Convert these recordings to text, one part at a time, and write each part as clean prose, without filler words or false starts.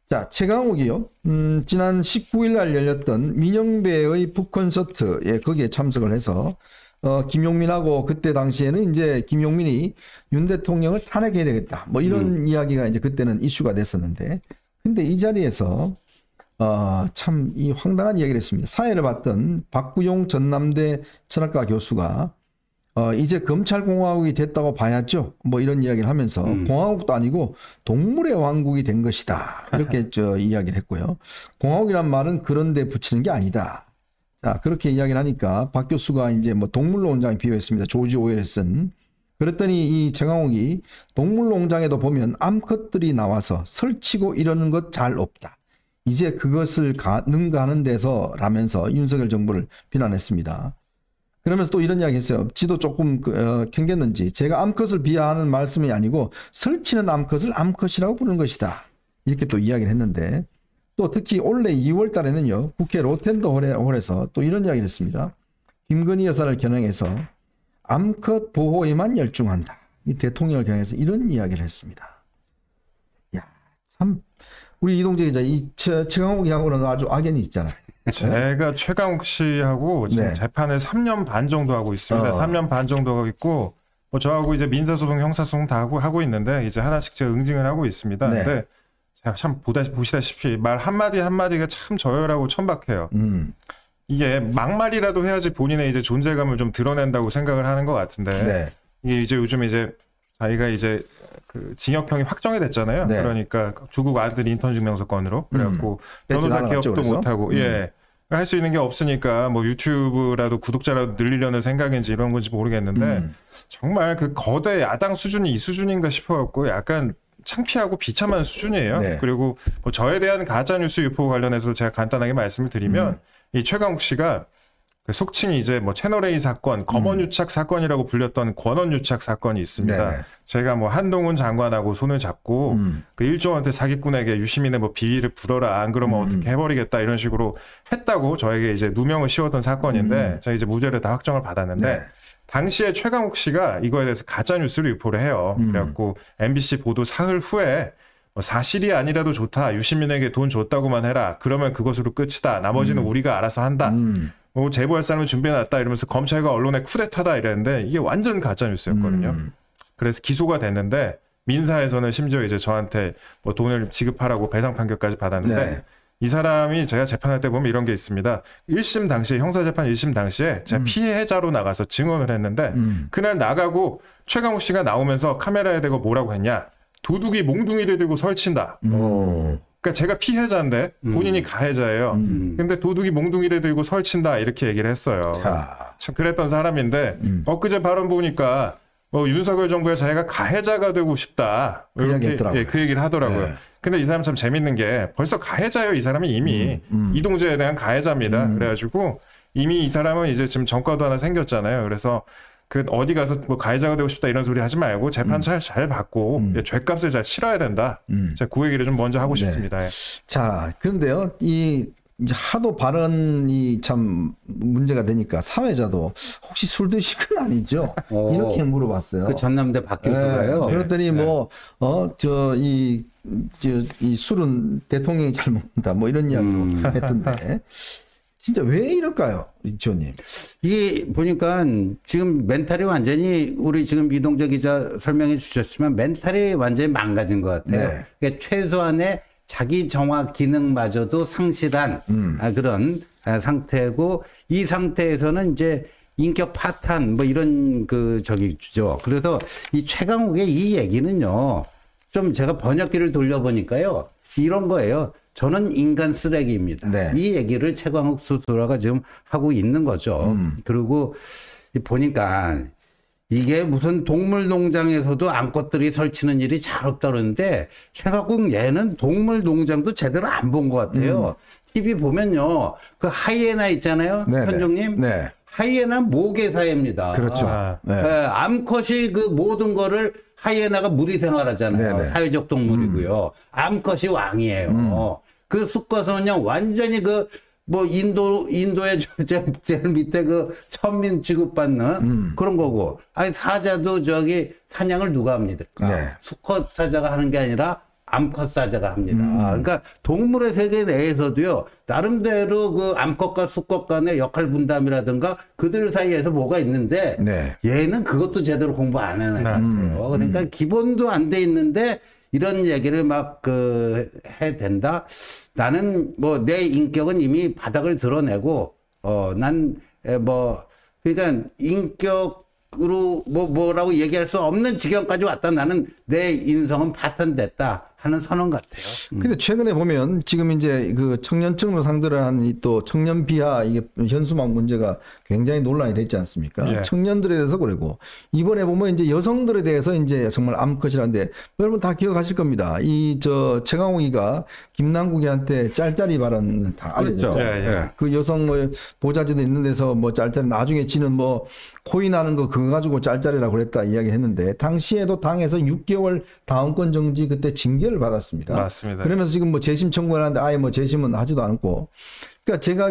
자, 최강욱이요. 지난 19일 날 열렸던 민영배의 북콘서트에 거기에 참석을 해서 김용민하고 그때 당시에는 이제 김용민이 윤 대통령을 탄핵해야 되겠다. 뭐 이런 이야기가 이제 그때는 이슈가 됐었는데, 근데 이 자리에서 참 이 황당한 이야기를 했습니다. 사회를 봤던 박구용 전남대 철학과 교수가 이제 검찰공화국이 됐다고 봐야죠. 뭐 이런 이야기를 하면서 공화국도 아니고 동물의 왕국이 된 것이다. 이렇게 이야기를 했고요. 공화국이란 말은 그런 데 붙이는 게 아니다. 자, 그렇게 이야기를 하니까 박 교수가 이제 뭐 동물농장에 비유했습니다. 조지 오웰에 쓴. 그랬더니 이 최강욱이 동물농장에도 보면 암컷들이 나와서 설치고 이러는 것 잘 없다. 이제 그것을 능가하는 데서 라면서 윤석열 정부를 비난했습니다. 그러면서 또 이런 이야기 했어요. 지도 조금 캥겼는지 제가 암컷을 비하하는 말씀이 아니고 설치는 암컷을 암컷이라고 부르는 것이다. 이렇게 또 이야기를 했는데, 또 특히 올해 2월 달에는요. 국회 로텐더 홀에서 또 이런 이야기를 했습니다. 김건희 여사를 겨냥해서 암컷 보호에만 열중한다. 이 대통령을 겨냥해서 이런 이야기를 했습니다. 야, 참 우리 이동재 기자, 이 최강욱이하고는 아주 악연이 있잖아요. 제가 최강욱 씨하고 지금 재판을 3년 반 정도 하고 있습니다. 3년 반 정도 하고 있고, 뭐 저하고 이제 민사소송, 형사소송 다 하고 있는데, 이제 하나씩 제가 응징을 하고 있습니다. 네. 근데 제가 참 보시다시피 말 한마디 한마디가 참 저열하고 천박해요. 이게 막말이라도 해야지 본인의 이제 존재감을 좀 드러낸다고 생각을 하는 것 같은데, 네. 이게 이제 요즘 이제 자기가 이제 그 징역형이 확정이 됐잖아요. 네. 그러니까 조국 아들 인턴 증명서 건으로 그래갖고 변호사 개업도 못하고 할 수 있는 게 없으니까 뭐 유튜브라도 구독자라도 늘리려는 생각인지 이런 건지 모르겠는데 정말 그 거대 야당 수준이 이 수준인가 싶어갖고 약간 창피하고 비참한 수준이에요. 네. 그리고 뭐 저에 대한 가짜뉴스 유포 관련해서 제가 간단하게 말씀을 드리면 이 최강욱 씨가 속칭이 이제 뭐 채널A 사건, 검언유착 사건이라고 불렸던 권언유착 사건이 있습니다. 네네. 제가 뭐 한동훈 장관하고 손을 잡고 그 일종한테 사기꾼에게 유시민의 뭐 비위를 불어라, 안 그러면 어떻게 해버리겠다 이런 식으로 했다고 저에게 이제 누명을 씌웠던 사건인데 제가 이제 무죄를 다 확정을 받았는데 네. 당시에 최강욱 씨가 이거에 대해서 가짜 뉴스를 유포를 해요. 그래갖고 MBC 보도 사흘 후에 뭐 사실이 아니라도 좋다, 유시민에게 돈 줬다고만 해라, 그러면 그것으로 끝이다, 나머지는 우리가 알아서 한다. 뭐 제보할 사람을 준비해놨다 이러면서 검찰과 언론의 쿠데타다 이랬는데 이게 완전 가짜 뉴스였거든요. 그래서 기소가 됐는데 민사에서는 심지어 이제 저한테 뭐 돈을 지급하라고 배상 판결까지 받았는데 네. 이 사람이 제가 재판할 때 보면 이런 게 있습니다. 1심 당시에 형사재판 1심 당시에 제가 피해자로 나가서 증언을 했는데 그날 나가고 최강욱 씨가 나오면서 카메라에 대고 뭐라고 했냐. 도둑이 몽둥이를 들고 설친다. 그러니까 제가 피해자인데 본인이 가해자예요. 근데 도둑이 몽둥이를 들고 설친다 이렇게 얘기를 했어요. 참 그랬던 사람인데 엊그제 발언 보니까 뭐 윤석열 정부에 자기가 가해자가 되고 싶다. 이렇게 그 얘기를 하더라고요. 네. 근데 이 사람 참 재밌는 게 벌써 가해자예요. 이 사람이 이미 이동재에 대한 가해자입니다. 그래가지고 이미 이 사람은 이제 지금 전과도 하나 생겼잖아요. 그래서 그 어디 가서 뭐 가해자가 되고 싶다 이런 소리 하지 말고 재판 잘 받고 죄값을 잘 치러야 된다. 제가 그 얘기를 좀 먼저 하고 싶습니다. 네. 자, 그런데요, 이제 하도 발언이 참 문제가 되니까 사회자도 혹시 술 드신 건 아니죠? 이렇게 물어봤어요. 그 전남대 박 교수가요. 네. 그랬더니 이 술은 대통령이 잘 먹는다. 뭐 이런 이야기로 했던데. 진짜 왜 이럴까요, 지원님? 이게 보니까 지금 멘탈이 완전히 우리 지금 이동재 기자 설명해 주셨지만 멘탈이 완전히 망가진 것 같아요. 네. 그러니까 최소한의 자기 정화 기능마저도 상실한 그런 상태고 이 상태에서는 이제 인격 파탄 뭐 이런 저기죠. 그래서 이 최강욱의 이 얘기는요. 좀 제가 번역기를 돌려보니까요. 이런 거예요. 저는 인간 쓰레기입니다. 네. 이 얘기를 최강욱 스스로가 지금 하고 있는 거죠. 그리고 보니까 이게 무슨 동물농장에서도 암컷들이 설치는 일이 잘 없다 그러는데 최강욱 얘는 동물농장도 제대로 안 본 것 같아요. TV 보면요. 그 하이에나 있잖아요. 현종님. 네. 하이에나 모계사입니다. 그렇죠. 네. 암컷이 그 모든 거를 하이에나가 무리 생활하잖아요. 네네. 사회적 동물이고요. 암컷이 왕이에요. 그 수컷은요, 완전히 인도의 제일 밑에 천민 취급받는 그런 거고. 아니, 사자도 사냥을 누가 합니까? 네. 수컷 사자가 하는 게 아니라 암컷사자가 합니다. 그러니까 동물의 세계 내에서도요, 나름대로 그 암컷과 수컷 간의 역할 분담이라든가 그들 사이에서 뭐가 있는데, 네. 얘는 그것도 제대로 공부 안 해는 것 같아요. 그러니까 기본도 안 돼 있는데, 이런 얘기를 막 해 된다? 나는 뭐 내 인격은 이미 바닥을 드러내고, 그러니까 인격으로 뭐라고 얘기할 수 없는 지경까지 왔다. 나는 내 인성은 파탄됐다 하는 선언 같아요. 근데 최근에 보면 지금 이제 그 청년층으로 상대를 한 또 청년 비하 이게 현수막 문제가 굉장히 논란이 됐지 않습니까? 예. 청년들에 대해서 그러고 이번에 보면 이제 여성들에 대해서 이제 정말 암컷이라는데 여러분 다 기억하실 겁니다. 이 최강욱이가 김남국이한테 짤짤이 발언 다 알죠. 그렇죠. 예. 그 여성 뭐 보좌진도 있는 데서 뭐 짤짤이 나중에 지는 뭐 코인 하는 거 그거 가지고 짤짤이라고 그랬다 이야기했는데 당시에도 당에서 6개월 다음권 정지 그때 징계를 받았습니다. 맞습니다. 그러면서 지금 뭐 재심 청구를 하는데 아예 뭐 재심은 하지도 않고. 그러니까 제가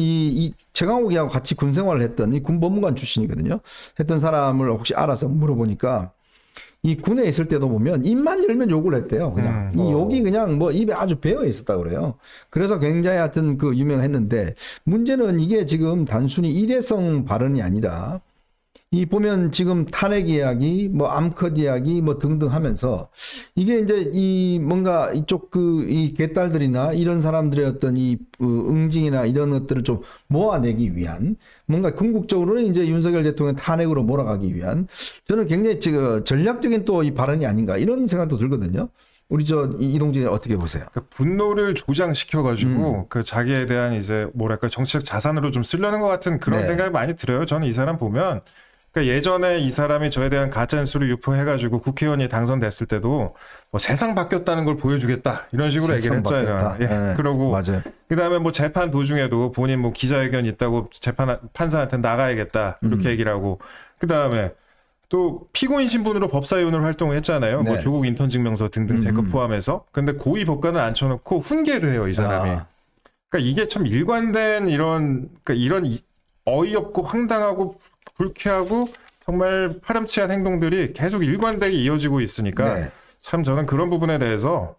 이 최강욱이하고 같이 군 생활을 했던 이 군 법무관 출신이거든요. 했던 사람을 혹시 알아서 물어보니까 이 군에 있을 때도 보면 입만 열면 욕을 했대요. 그냥 이 욕이 그냥 뭐 입에 아주 배어 있었다고 그래요. 그래서 굉장히 하여튼 그 유명했는데 문제는 이게 지금 단순히 일회성 발언이 아니라 이 보면 지금 탄핵 이야기, 뭐 암컷 이야기, 뭐 등등 하면서 이게 이제 이 뭔가 이쪽 이 개딸들이나 이런 사람들의 어떤 이 응징이나 이런 것들을 좀 모아내기 위한 뭔가 궁극적으로는 이제 윤석열 대통령 탄핵으로 몰아가기 위한 저는 굉장히 전략적인 또 이 발언이 아닌가 이런 생각도 들거든요. 우리 이동재 어떻게 보세요? 그 분노를 조장시켜가지고 그 자기에 대한 이제 뭐랄까 정치적 자산으로 좀 쓰려는 것 같은 그런 네. 생각이 많이 들어요. 저는 이 사람 보면 그러니까 예전에 이 사람이 저에 대한 가짜뉴스를 유포해가지고 국회의원이 당선됐을 때도 뭐 세상 바뀌었다는 걸 보여주겠다 이런 식으로 얘기를 했잖아요. 예. 네. 그러고 맞아요. 그다음에 뭐 재판 도중에도 본인 뭐 기자회견 있다고 판사한테 나가야겠다 이렇게 얘기를 하고 그다음에 또 피고인 신분으로 법사위원으로 활동을 했잖아요. 네. 뭐 조국 인턴 증명서 등등 제 것 포함해서. 근데 고의 법관을 앉혀놓고 훈계를 해요, 이 사람이. 그러니까 이게 참 일관된 그러니까 이런 어이없고 황당하고 불쾌하고 정말 파렴치한 행동들이 계속 일관되게 이어지고 있으니까 네. 참 저는 그런 부분에 대해서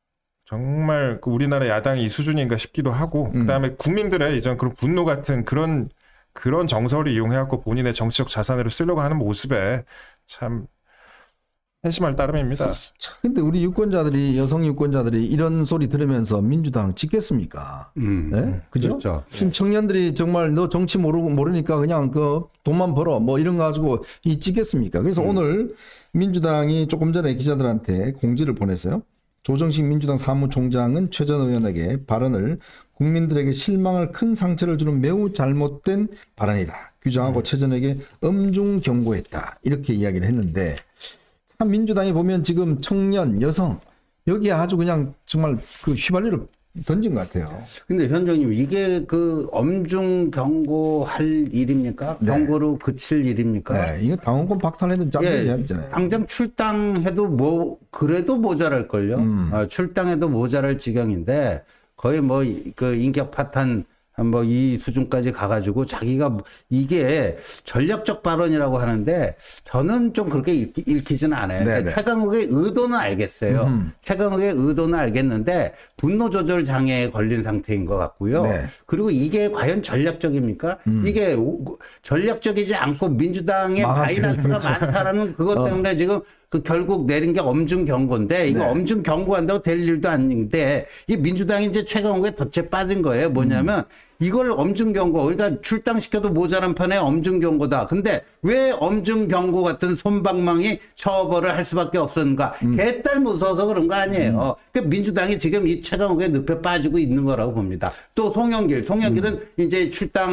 정말 그 우리나라 야당이 이 수준인가 싶기도 하고 그다음에 국민들의 이전 그런 분노 같은 그런 정서를 이용해갖고 본인의 정치적 자산으로 쓰려고 하는 모습에 참 한심할 따름입니다. 근데 우리 유권자들이 여성 유권자들이 이런 소리 들으면서 민주당 찍겠습니까? 네? 그죠? 그렇죠. 지금 청년들이 정말 너 정치 모르니까 그냥 그 돈만 벌어 뭐 이런 거 가지고 이 찍겠습니까? 그래서 오늘 민주당이 조금 전에 기자들한테 공지를 보냈어요. 조정식 민주당 사무총장은 최 전 의원에게 발언을 국민들에게 실망을 큰 상처를 주는 매우 잘못된 발언이다. 규정하고 최 전에게 엄중 경고했다. 이렇게 이야기를 했는데 참 민주당이 보면 지금 청년, 여성 여기에 아주 그냥 정말 그 휘발유를 던진 것 같아요. 근데 현장님 이게 그 엄중 경고할 일입니까? 네. 경고로 그칠 일입니까? 네, 이거 당원권 박탈해도 짱이지 않잖아요. 당장 출당해도 그래도 모자랄걸요. 출당해도 모자랄 지경인데 거의 뭐 그 인격 파탄 뭐 이 수준까지 가가지고 자기가 이게 전략적 발언이라고 하는데 저는 좀 그렇게 읽히지는 않아요. 네네. 최강욱의 의도는 알겠어요. 최강욱의 의도는 알겠는데 분노 조절 장애에 걸린 상태인 것 같고요. 네. 그리고 이게 과연 전략적입니까? 이게 전략적이지 않고 민주당의 마이너스가 많다라는 그것 때문에 지금 결국 내린 게 엄중 경고인데 이거 엄중 경고한다고 될 일도 아닌데 이 민주당이 이제 최강욱에 덫에 빠진 거예요. 뭐냐면 이걸 엄중 경고, 그러니까 출당시켜도 모자란 판에 엄중 경고다. 근데 왜 엄중 경고 같은 솜방망이 처벌을 할 수밖에 없었는가? 개딸 무서워서 그런 거 아니에요. 그러니까 민주당이 지금 이 최강욱의 늪에 빠지고 있는 거라고 봅니다. 또 송영길은 이제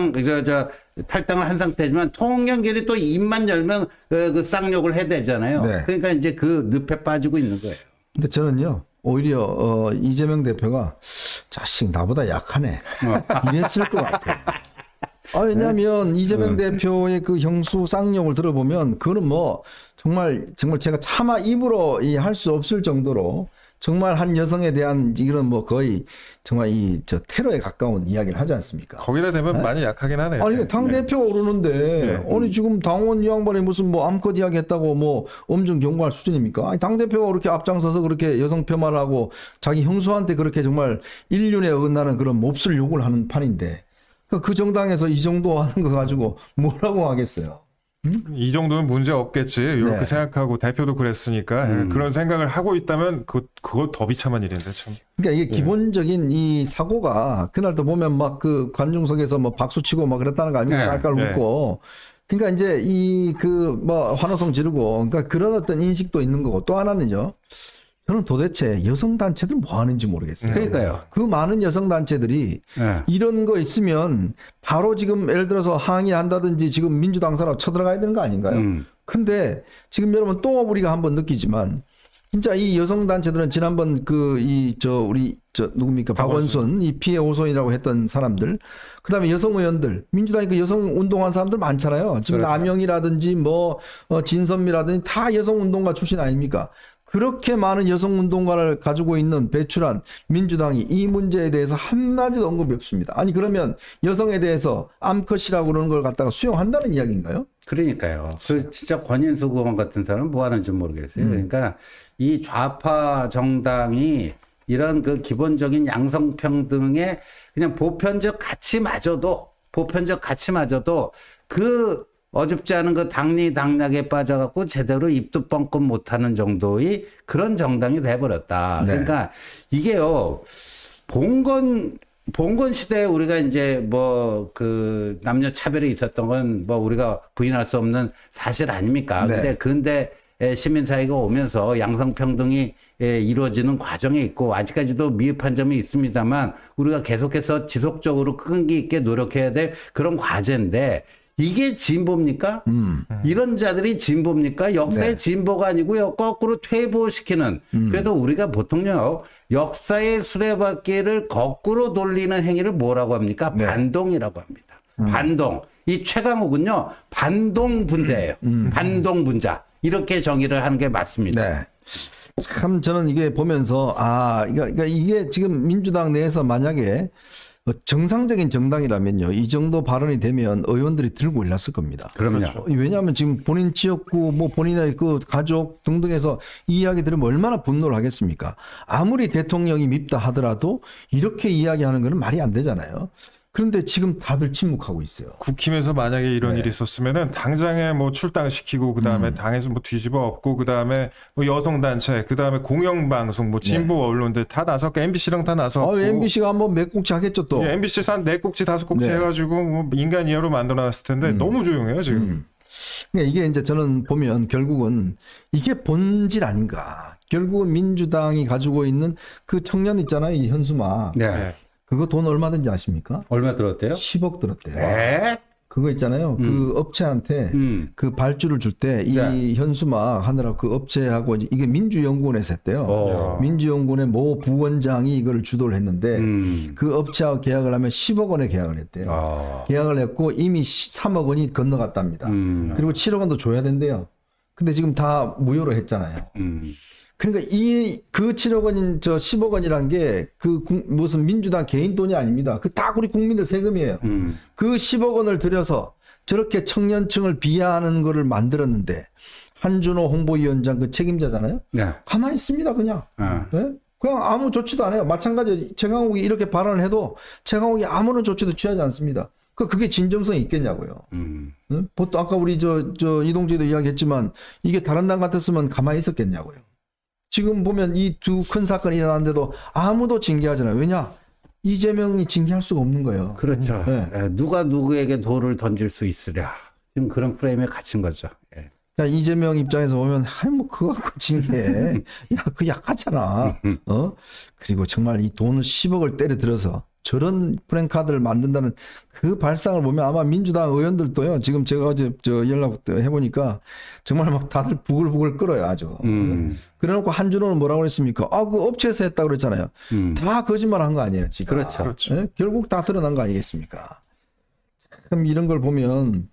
탈당을 한 상태지만 송영길이 또 입만 열면 그 쌍욕을 해야 되잖아요. 네. 그러니까 이제 그 늪에 빠지고 있는 거예요. 근데 저는요 오히려 이재명 대표가 자식 나보다 약하네 이랬을 것 같아요. 왜냐하면 이재명 대표의 그 형수 쌍욕을 들어보면 그거는 뭐 정말 제가 차마 입으로 할 수 없을 정도로 정말 한 여성에 대한 이런 뭐 거의 정말 저 테러에 가까운 이야기를 하지 않습니까? 거기다 대면 많이 약하긴 하네요. 아니 당 대표가 오르는데 아니 지금 당원 이 양반이 무슨 뭐 암컷 이야기 했다고 뭐 엄중 경고할 수준입니까? 아니 당 대표가 그렇게 앞장서서 그렇게 여성 폄하를 하고 자기 형수한테 그렇게 정말 인륜에 어긋나는 그런 몹쓸 욕을 하는 판인데 그 정당에서 이 정도 하는 거 가지고 뭐라고 하겠어요? 이 정도는 문제 없겠지 이렇게 네. 생각하고 대표도 그랬으니까 그런 생각을 하고 있다면 그거 더 비참한 일인데 참. 그러니까 이게 기본적인 이 사고가 그날도 보면 막 그 관중석에서 뭐 박수 치고 막 그랬다는 거 아닙니까? 깔깔 웃고. 그러니까 이제 이 그 뭐 환호성 지르고 그러니까 그런 어떤 인식도 있는 거고 또 하나는요. 저는 도대체 여성 단체들 뭐 하는지 모르겠어요. 그러니까요. 그 많은 여성 단체들이 이런 거 있으면 바로 지금 예를 들어서 항의한다든지 지금 민주당 사람 쳐들어가야 되는 거 아닌가요? 근데 지금 여러분 또 우리가 한번 느끼지만 진짜 이 여성 단체들은 지난번 우리 누굽니까 박원순 이 피해 호소인이라고 했던 사람들, 그다음에 여성 의원들, 민주당이 그 여성 운동한 사람들 많잖아요. 지금 그렇죠. 남영이라든지 뭐 진선미라든지 다 여성 운동가 출신 아닙니까? 그렇게 많은 여성 운동가를 가지고 있는 배출한 민주당이 이 문제에 대해서 한마디도 언급이 없습니다. 아니 그러면 여성에 대해서 암컷이라고 그러는 걸 갖다가 수용한다는 이야기인가요? 그러니까요. 그 진짜 권인수 의원 같은 사람은 뭐 하는지 모르겠어요. 그러니까 이 좌파 정당이 이런 그 기본적인 양성평등의 그냥 보편적 가치마저도 그 어줍지 않은 그 당리당략에 빠져갖고 제대로 입도 뻥끗 못하는 정도의 그런 정당이 돼버렸다. 네. 그러니까 이게요, 봉건 시대에 우리가 이제 뭐 그 남녀 차별이 있었던 건 뭐 우리가 부인할 수 없는 사실 아닙니까? 네. 근데 시민사회가 오면서 양성평등이 이루어지는 과정에 있고 아직까지도 미흡한 점이 있습니다만 우리가 계속해서 지속적으로 끈기 있게 노력해야 될 그런 과제인데 이게 진보입니까? 이런 자들이 진보입니까? 역사의 네. 진보가 아니고요. 거꾸로 퇴보시키는. 그래서 우리가 보통요. 역사의 수레바퀴를 거꾸로 돌리는 행위를 뭐라고 합니까? 네. 반동이라고 합니다. 반동. 이 최강욱은요. 반동 분자예요. 반동 분자. 이렇게 정의를 하는 게 맞습니다. 네. 참 저는 이게 보면서 그러니까 이게 지금 민주당 내에서 만약에 정상적인 정당이라면요, 이 정도 발언이 되면 의원들이 들고 일났을 겁니다. 그럼요. 왜냐하면 지금 본인 지역구, 뭐 본인의 그 가족 등등에서 이 이야기 들으면 얼마나 분노를 하겠습니까? 아무리 대통령이 밉다 하더라도 이렇게 이야기하는 거는 말이 안 되잖아요. 그런데 지금 다들 침묵하고 있어요. 국힘에서 만약에 이런 일이 있었으면은 당장에 뭐 출당시키고 그다음에 당에서 뭐 뒤집어 엎고 그다음에 뭐 여성단체 그다음에 공영방송 뭐 진보 언론들 다 나섰고 MBC랑 다 나섰고 MBC가 한번 몇 곡지 하겠죠 또. 예, MBC 한 4꼭지 5꼭지 네. 해가지고 뭐 인간 이하로 만들어놨을 텐데 너무 조용해요 지금. 그러니까 이게 이제 저는 보면 결국은 이게 본질 아닌가. 결국은 민주당이 가지고 있는 그 청년 있잖아요, 이 현수막. 네. 네. 그거 돈 얼마든지 아십니까? 얼마 들었대요? 10억 들었대요. 네. 그거 있잖아요. 그 업체한테 그 발주를 줄 때 이 네. 현수막 하느라 그 업체하고 이게 민주연구원에서 했대요. 어. 민주연구원의 모 부원장이 이걸 주도를 했는데 그 업체하고 계약을 하면 10억 원에 계약을 했대요. 아. 계약을 했고 이미 3억 원이 건너갔답니다. 그리고 7억 원도 줘야 된대요. 근데 지금 다 무효로 했잖아요. 그러니까 그 7억 원인 10억 원이란 게 무슨 민주당 개인 돈이 아닙니다. 그 다 우리 국민들 세금이에요. 그 10억 원을 들여서 저렇게 청년층을 비하하는 거를 만들었는데 한준호 홍보위원장 그 책임자잖아요. 네. 가만히 있습니다, 그냥. 네? 그냥 아무 조치도 안 해요. 마찬가지 최강욱이 이렇게 발언을 해도 최강욱이 아무런 조치도 취하지 않습니다. 그게 진정성이 있겠냐고요. 응? 보통 아까 우리 이동재도 이야기했지만 이게 다른 당 같았으면 가만히 있었겠냐고요. 지금 보면 이 두 큰 사건이 일어났는데도 아무도 징계하잖아요. 왜냐? 이재명이 징계할 수가 없는 거예요. 그렇죠. 네. 예, 누가 누구에게 돌을 던질 수 있으랴. 지금 그런 프레임에 갇힌 거죠. 예. 그러니까 이재명 입장에서 보면, 뭐 그거 갖고 징계해. 야, 그 약하잖아. 그리고 정말 이 돈을 10억을 때려 들어서 저런 프랭카드를 만든다는 그 발상을 보면 아마 민주당 의원들도요. 지금 제가 어제 연락 해보니까 정말 막 다들 부글부글 끓어요, 아주. 그래놓고 한준호는 뭐라고 그랬습니까? 그 업체에서 했다고 그랬잖아요. 다 거짓말 한 거 아니에요, 지금. 그렇죠. 예? 결국 다 드러난 거 아니겠습니까? 참 이런 걸 보면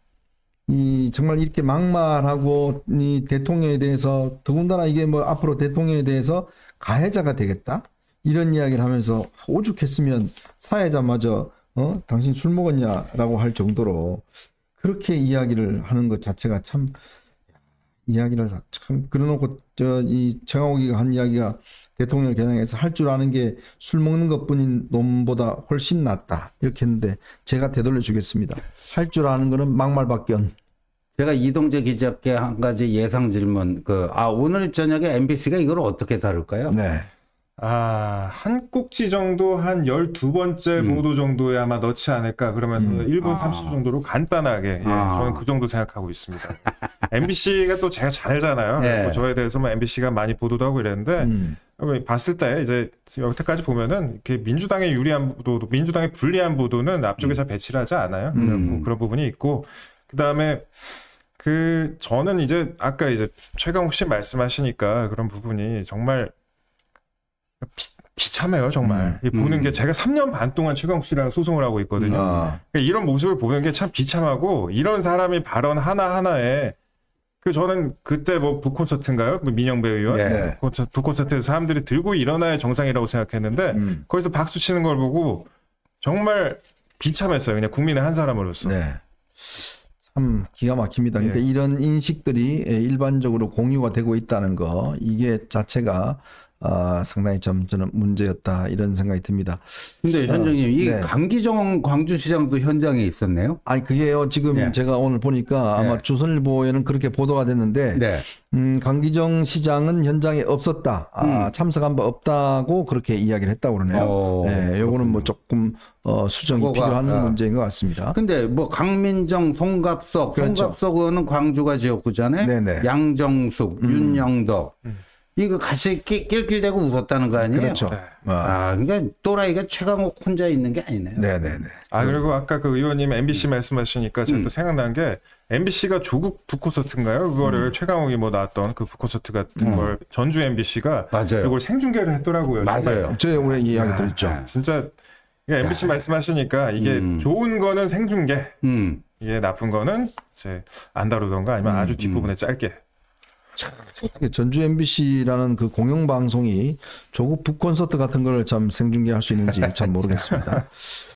정말 이렇게 막말하고 이 대통령에 대해서 더군다나 이게 뭐 앞으로 대통령에 대해서 가해자가 되겠다 이런 이야기를 하면서 오죽했으면 사회자마저 당신 술 먹었냐라고 할 정도로 그렇게 이야기를 하는 것 자체가 참 이야기를 참 그래놓고 이 최강욱이가 한 이야기가 대통령을 겨냥해서 할 줄 아는 게 술 먹는 것뿐인 놈보다 훨씬 낫다 이렇게 했는데 제가 되돌려 주겠습니다. 할 줄 아는 거는 막말밖에. 제가 이동재 기자께 한 가지 예상 질문. 오늘 저녁에 MBC가 이걸 어떻게 다룰까요? 네. 한 꼭지 정도 한 12번째 보도 정도에 아마 넣지 않을까 그러면서 1분 30 정도로 간단하게 저는 그 정도 생각하고 있습니다. MBC가 또 제가 잘 알잖아요. 네. 저에 대해서 뭐 MBC가 많이 보도도 하고 이랬는데 봤을 때 이제 여태까지 보면은 이렇게 민주당에 유리한 보도, 민주당에 불리한 보도는 앞쪽에 잘 배치를 하지 않아요. 그런 부분이 있고 그다음에 저는 이제 아까 이제 최강욱 씨 말씀하시니까 그런 부분이 정말 비참해요, 정말. 보는 게 제가 3년 반 동안 최강욱 씨랑 소송을 하고 있거든요. 그러니까 이런 모습을 보는 게 참 비참하고 이런 사람이 발언 하나하나에 저는 그때 뭐 북콘서트인가요? 민영배 의원? 네. 북콘서트에서 사람들이 들고 일어나야 정상이라고 생각했는데 거기서 박수 치는 걸 보고 정말 비참했어요. 그냥 국민의 한 사람으로서. 네. 참 기가 막힙니다. 그러니까 이런 인식들이 일반적으로 공유가 되고 있다는 거 이게 자체가 상당히 저는 문제였다 이런 생각이 듭니다. 근데 현장님 이 네. 강기정 광주시장도 현장에 있었네요. 아니 그게요 지금 네. 제가 오늘 보니까 아마 네. 조선일보에는 그렇게 보도가 됐는데 네. 강기정 시장은 현장에 없었다. 참석한 바 없다고 그렇게 이야기를 했다고 그러네요. 네, 요거는 뭐 조금 수정이 그거가, 필요한 문제인 것 같습니다. 근데 뭐 강민정, 송갑석, 그렇죠. 송갑석 의원은 광주가 지역구잖아요. 네네. 양정숙, 윤영덕 이거 같이 낄낄대고 웃었다는 거 아니에요? 그렇죠. 그러니까 또라이가 최강욱 혼자 있는 게 아니네요. 네네네. 그리고 아까 그 의원님 MBC 말씀하시니까 제가 또 생각난 게 MBC가 조국 북콘서트인가요? 그거를 최강욱이 뭐 나왔던 그 북콘서트 같은 걸 전주 MBC가 맞아요. 이걸 생중계를 했더라고요. 맞아요. 저희 오래 이야기 들었죠. 진짜 MBC 말씀하시니까 이게 좋은 거는 생중계, 이게 나쁜 거는 이제 안 다루던가 아니면 아주 뒷부분에 짧게. 어떻게 전주 MBC라는 그 공영방송이 조국 북콘서트 같은 걸 참 생중계할 수 있는지 참 모르겠습니다.